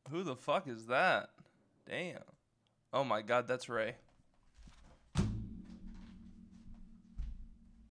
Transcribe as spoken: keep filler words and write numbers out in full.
Who the fuck is that? Damn. Oh my god, that's Ray.